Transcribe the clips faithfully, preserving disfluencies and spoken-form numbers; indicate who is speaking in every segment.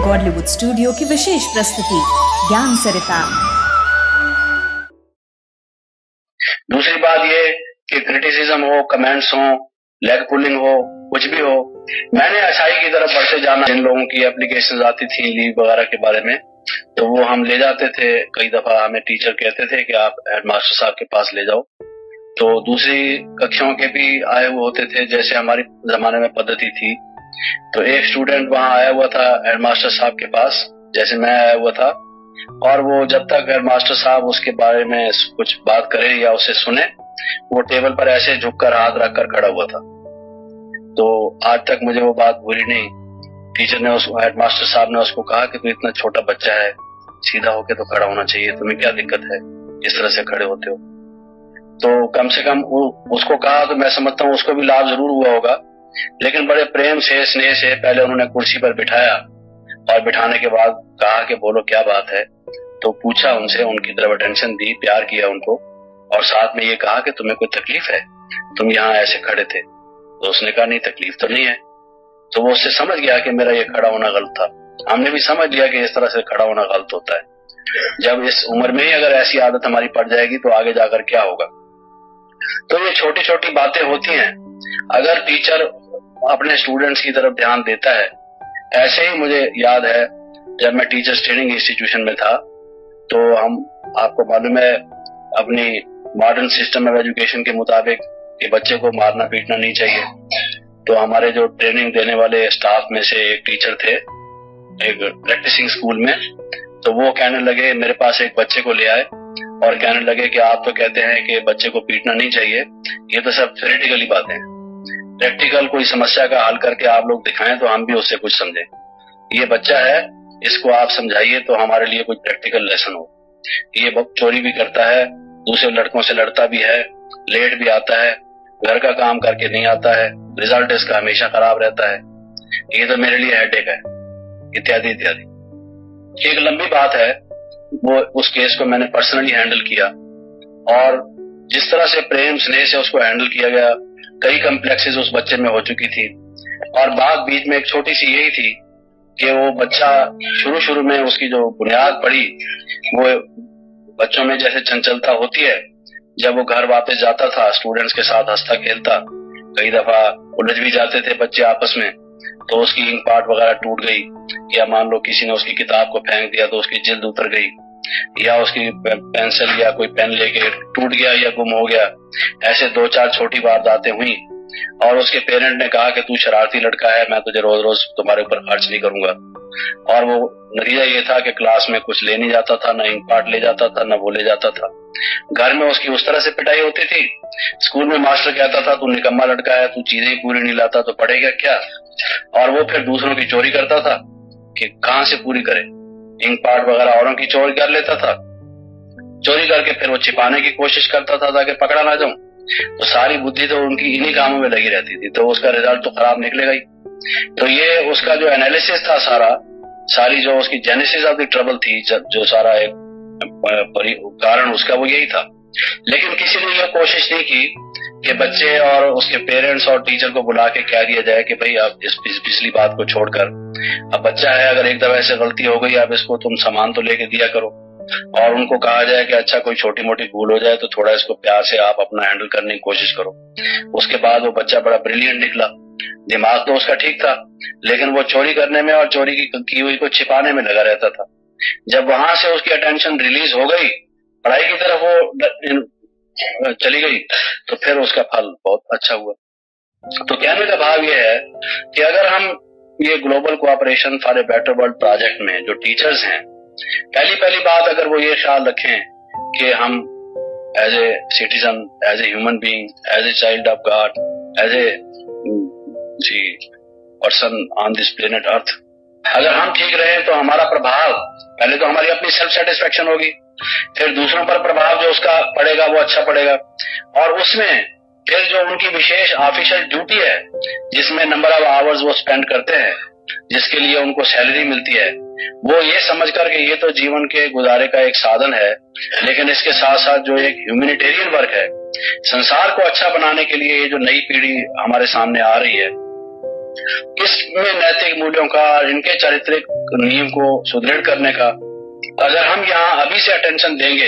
Speaker 1: Godlywood studio की विशेष प्रस्तुति ज्ञान सरिता।
Speaker 2: दूसरी बात ये कि क्रिटिसिज्म हो, कमेंट्स हो, लेग पुलिंग हो, कुछ भी हो, मैंने अच्छाई की तरफ बढ़ते जाना। जिन लोगों की एप्लीकेशंस आती थी लीव वगैरह के बारे में, तो वो हम ले जाते थे। कई दफा हमें टीचर कहते थे कि आप हेडमास्टर साहब के पास ले जाओ। तो दूसरी कक्षाओं के भी आए हुए होते थे, जैसे हमारी जमाने में पद्धति थी। तो एक स्टूडेंट वहां आया हुआ था हेडमास्टर साहब के पास, जैसे मैं आया हुआ था, और वो जब तक हेडमास्टर साहब उसके बारे में कुछ बात करें या उसे सुने, वो टेबल पर ऐसे झुककर हाथ रखकर खड़ा हुआ था। तो आज तक मुझे वो बात भूली नहीं। टीचर ने उस हेडमास्टर साहब ने उसको कहा कि तू इतना छोटा बच्चा है, सीधा होके तो खड़ा होना चाहिए, तुम्हें क्या दिक्कत है इस तरह से खड़े होते हो। तो कम से कम उसको कहा तो मैं समझता हूँ उसको भी लाभ जरूर हुआ होगा, लेकिन बड़े प्रेम से, स्नेह से पहले उन्होंने कुर्सी पर बिठाया और बिठाने के बाद कहा कि बोलो क्या बात है। तो पूछा उनसे, उनकी तरफ अटेंशन दी, प्यार किया उनको, और साथ में ये कहा कि तुम्हें कोई तकलीफ है, तुम यहाँ ऐसे खड़े थे। तो उसने कहा नहीं, तकलीफ तो नहीं है। तो वो उससे समझ गया कि मेरा ये खड़ा होना गलत था। हमने भी समझ लिया कि इस तरह से खड़ा होना गलत होता है। जब इस उम्र में ही अगर ऐसी आदत हमारी पड़ जाएगी तो आगे जाकर क्या होगा। तो ये छोटी छोटी बातें होती हैं, अगर टीचर अपने स्टूडेंट्स की तरफ ध्यान देता है। ऐसे ही मुझे याद है जब मैं टीचर्स ट्रेनिंग इंस्टीट्यूशन में था, तो हम, आपको मालूम है, अपनी मॉडर्न सिस्टम ऑफ एजुकेशन के मुताबिक कि बच्चे को मारना पीटना नहीं चाहिए। तो हमारे जो ट्रेनिंग देने वाले स्टाफ में से एक टीचर थे एक प्रैक्टिसिंग स्कूल में, तो वो कहने लगे, मेरे पास एक बच्चे को ले आए और कहने लगे कि आप तो कहते हैं कि बच्चे को पीटना नहीं चाहिए, ये तो सब थ्योरेटिकली बातें हैं, प्रैक्टिकल कोई समस्या का हल करके आप लोग दिखाएं तो हम भी उससे कुछ समझें। ये बच्चा है, इसको आप समझाइए तो हमारे लिए कुछ प्रैक्टिकल लेसन हो। ये चोरी भी करता है, दूसरे लड़कों से लड़ता भी है, लेट भी आता है, घर का काम करके नहीं आता है, रिजल्ट इसका हमेशा खराब रहता है, ये तो मेरे लिए हेडेक है, इत्यादि इत्यादि। एक लंबी बात है, वो उस केस को मैंने पर्सनली हैंडल किया, और जिस तरह से प्रेम स्नेह से उसको हैंडल किया गया, कई कॉम्प्लेक्सेस उस बच्चे में हो चुकी थी। और बात बीच में एक छोटी सी यही थी कि वो बच्चा शुरू शुरू में उसकी जो बुनियाद पड़ी, वो बच्चों में जैसे चंचलता होती है, जब वो घर वापस जाता था स्टूडेंट्स के साथ हंसता खेलता, कई दफा उलझ भी जाते थे बच्चे आपस में, तो उसकी इंक पार्ट वगैरह टूट गई, या मान लो किसी ने उसकी किताब को फेंक दिया तो उसकी जिल्द उतर गई, या उसकी पेंसिल या कोई पेन लेके टूट गया या गुम हो गया। ऐसे दो चार छोटी वारदातें हुई, और उसके पेरेंट ने कहा कि तू शरारती लड़का है, मैं तुझे रोज रोज तुम्हारे ऊपर खर्च नहीं करूंगा। और वो नतीजा ये था कि क्लास में कुछ ले नहीं जाता था, ना इंक पार्ट ले जाता था, ना वो ले जाता था। घर में उसकी उस तरह से पिटाई होती थी, स्कूल में मास्टर कहता था तू निकम्मा लड़का है, तू चीजें ही पूरी नहीं लाता तो पढ़ेगा क्या। और वो फिर दूसरों की चोरी करता था कि कहां से पूरी करे, इंक पार्ट वगैरह औरों की चोरी कर लेता था, चोरी करके फिर वो छिपाने की कोशिश करता था ताकि पकड़ा ना जाऊं। तो सारी बुद्धि तो उनकी इन्हीं कामों में लगी रहती थी, तो उसका रिजल्ट तो खराब निकलेगा ही। तो ये उसका जो एनालिसिस था, सारा सारी जो उसकी जेनेसिस ऑफ द ट्रबल थी, जो सारा एक कारण उसका वो यही था। लेकिन किसी ने यह कोशिश नहीं की कि बच्चे और उसके पेरेंट्स और टीचर को बुला के कह दिया जाए कि भाई आप इस पिछली बात को छोड़कर, अब बच्चा है, अगर एक दफा ऐसे गलती हो गई, आप इसको तुम सामान तो लेके दिया करो। और उनको कहा जाए कि अच्छा कोई छोटी मोटी भूल हो जाए तो थोड़ा इसको प्यार से आप अपना हैंडल करने की कोशिश करो। उसके बाद वो बच्चा बड़ा ब्रिलियंट निकला, दिमाग तो उसका ठीक था, लेकिन वो चोरी करने में और चोरी की, की हुई को छिपाने में लगा रहता था। जब वहां से उसकी अटेंशन रिलीज हो गई, पढ़ाई की तरफ वो चली गई, तो फिर उसका फल बहुत अच्छा हुआ। तो कहने का भाव यह है कि अगर हम ये global cooperation for a better world project में जो टीचर्स हैं, पहली पहली बात अगर वो ये ख्याल रखें कि हम as a citizen, as a human being, as a child of God, as a person on this planet earth, अगर हम ठीक रहे तो हमारा प्रभाव, पहले तो हमारी अपनी सेल्फ सेटिस्फेक्शन होगी, फिर दूसरों पर प्रभाव जो उसका पड़ेगा वो अच्छा पड़ेगा, और उसमें फिर जो उनकी विशेष ऑफिशियल ड्यूटी है, जिसमें नंबर ऑफ आवर्स वो स्पेंड करते हैं, जिसके लिए उनको सैलरी मिलती है, वो ये समझ कर के ये तो जीवन के गुजारे का एक साधन है, लेकिन इसके साथ साथ जो एक ह्यूमैनिटेरियन वर्क है, संसार को अच्छा बनाने के लिए ये जो नई पीढ़ी हमारे सामने आ रही है, इसमें नैतिक मूल्यों का, इनके चारित्रिक नियम को सुदृढ़ करने का अगर हम यहाँ अभी से अटेंशन देंगे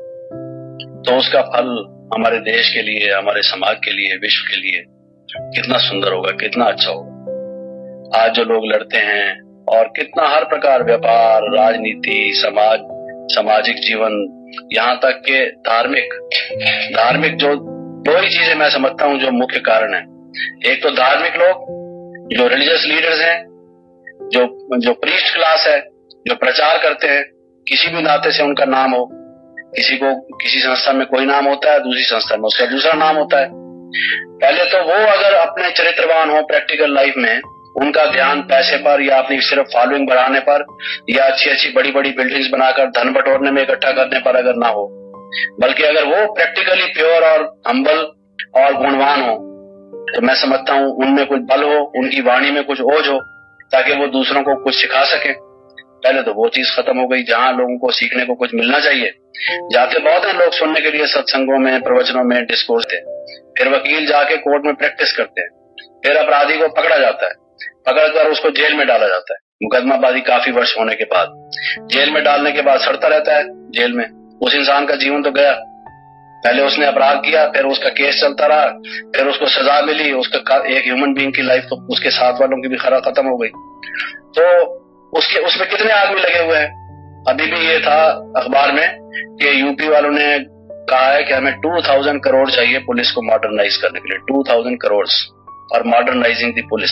Speaker 2: तो उसका फल हमारे देश के लिए, हमारे समाज के लिए, विश्व के लिए कितना सुंदर होगा, कितना अच्छा होगा। आज जो लोग लड़ते हैं और कितना हर प्रकार व्यापार, राजनीति, समाज, सामाजिक जीवन, यहाँ तक के धार्मिक धार्मिक जो दो ही चीजें मैं समझता हूँ जो मुख्य कारण है। एक तो धार्मिक लोग जो रिलीजियस लीडर्स हैं, जो जो प्रीस्ट क्लास है, जो प्रचार करते हैं, किसी भी नाते से उनका नाम हो, किसी को किसी संस्था में कोई नाम होता है, दूसरी संस्था में उसका दूसरा नाम होता है। पहले तो वो अगर अपने चरित्रवान हो प्रैक्टिकल लाइफ में, उनका ध्यान पैसे पर या अपनी सिर्फ फॉलोइंग बढ़ाने पर या अच्छी अच्छी बड़ी बड़ी बिल्डिंग्स बनाकर धन बटोरने में इकट्ठा करने पर अगर ना हो, बल्कि अगर वो प्रैक्टिकली प्योर और हम्बल और गुणवान हो, तो मैं समझता हूँ उनमें कुछ बल हो, उनकी वाणी में कुछ ओज हो, ताकि वो दूसरों को कुछ सिखा सके। पहले तो वो चीज खत्म हो गई जहाँ लोगों को सीखने को कुछ मिलना चाहिए। जाते बहुत हैं लोग सुनने के लिए सत्संगों में, प्रवचनों में, डिस्कोर्स थे, फिर वकील जाके कोर्ट में प्रैक्टिस करते हैं, फिर अपराधी को पकड़ा जाता है, पकड़कर उसको जेल में डाला जाता है, मुकदमाबाजी काफी वर्ष होने के बाद। जेल में डालने के बाद सड़ता रहता है जेल में, उस इंसान का जीवन तो गया। पहले उसने अपराध किया, फिर उसका केस चलता रहा, फिर उसको सजा मिली, उसका एक ह्यूमन बीइंग की लाइफ तो उसके साथ वालों की भी खरा खत्म हो गई। तो उसके उसमें कितने आदमी लगे हुए हैं। अभी भी ये था अखबार में कि यूपी वालों ने कहा है कि हमें दो हज़ार करोड़ चाहिए पुलिस को मॉडर्नाइज करने के लिए, दो हज़ार करोड़ और मॉडर्नाइजिंग दी पुलिस।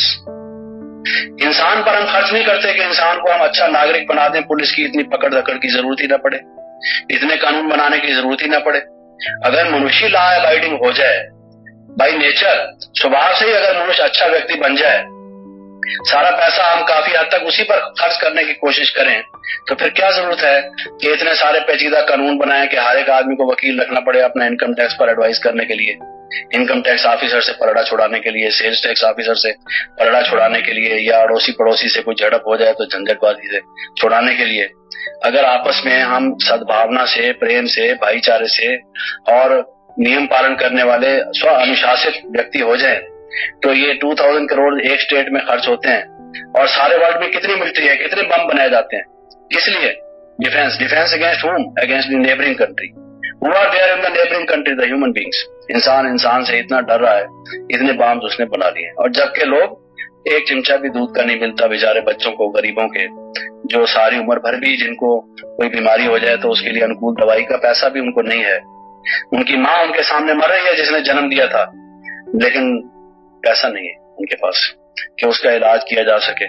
Speaker 2: इंसान पर हम खर्च नहीं करते कि इंसान को हम अच्छा नागरिक बना दें, पुलिस की इतनी पकड़ धकड़ की जरूरत ही ना पड़े, इतने कानून बनाने की जरूरत ही ना पड़े। अगर मनुष्य लॉ अबाइडिंग हो जाए, बाई नेचर स्वभाव से ही अगर मनुष्य अच्छा व्यक्ति बन जाए, सारा पैसा हम काफी हद तक उसी पर खर्च करने की कोशिश करें, तो फिर क्या जरूरत है कि इतने सारे पेचीदा कानून बनाए कि हर एक आदमी को वकील रखना पड़े अपना इनकम टैक्स पर एडवाइस करने के लिए, इनकम टैक्स ऑफिसर से परड़ा छुड़ाने के लिए, सेल्स टैक्स ऑफिसर से परड़ा छुड़ाने के लिए, या अड़ोसी पड़ोसी से कोई झड़प हो जाए तो झंझटबाजी से छुड़ाने के लिए। अगर आपस में हम सद्भावना से, प्रेम से, भाईचारे से और नियम पालन करने वाले स्व अनुशासित व्यक्ति हो जाए, तो ये दो हज़ार करोड़ एक स्टेट में खर्च होते हैं। और सारे वर्ल्ड में कितनी मिलिट्री है, कितने बम बनाए जाते हैं, किस लिए? Defence. Defence against whom? Against the neighbouring country. Who are there in the neighbouring country? The human beings. इंसान इंसान से इतना डर रहा है, इतने बम उसने बना लिए, और जबकि लोग एक चिमचा भी दूध का नहीं मिलता बेचारे बच्चों को, गरीबों के, जो सारी उम्र भर भी जिनको कोई बीमारी हो जाए तो उसके लिए अनुकूल दवाई का पैसा भी उनको नहीं है। उनकी माँ उनके सामने मर रही है जिसने जन्म दिया था, लेकिन पैसा नहीं है उनके पास कि उसका इलाज किया जा सके।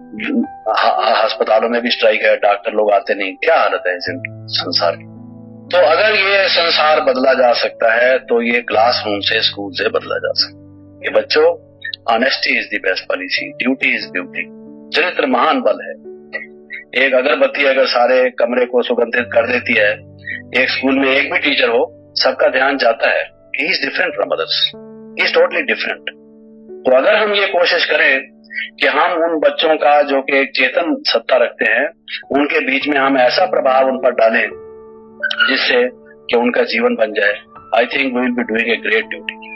Speaker 2: अस्पतालों में भी स्ट्राइक है, डॉक्टर लोग आते नहीं। क्या हालत है इस संसार की। तो अगर ये संसार बदला जा सकता है तो ये क्लासरूम से, स्कूल से बदला जा सकता है। ये बच्चों, honesty is the best policy, duty is beauty. चरित्र महान बल है। एक अगरबत्ती अगर सारे कमरे को सुगंधित कर देती है, एक स्कूल में एक भी टीचर हो, सबका ध्यान जाता है कि he is different from others, he is totally different. तो अगर हम ये कोशिश करें कि हम उन बच्चों का जो कि एक चेतन सत्ता रखते हैं, उनके बीच में हम ऐसा प्रभाव उन पर डालें जिससे कि उनका जीवन बन जाए, I think we will be doing a great duty.